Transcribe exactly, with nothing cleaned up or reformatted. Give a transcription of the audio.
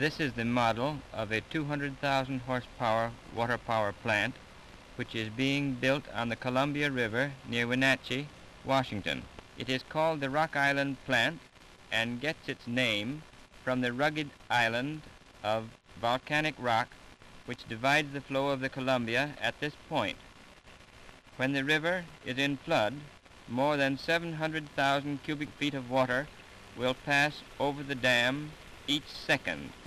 This is the model of a two hundred thousand horsepower water power plant which is being built on the Columbia River near Wenatchee, Washington. It is called the Rock Island Plant and gets its name from the rugged island of volcanic rock which divides the flow of the Columbia at this point. When the river is in flood, more than seven hundred thousand cubic feet of water will pass over the dam each second.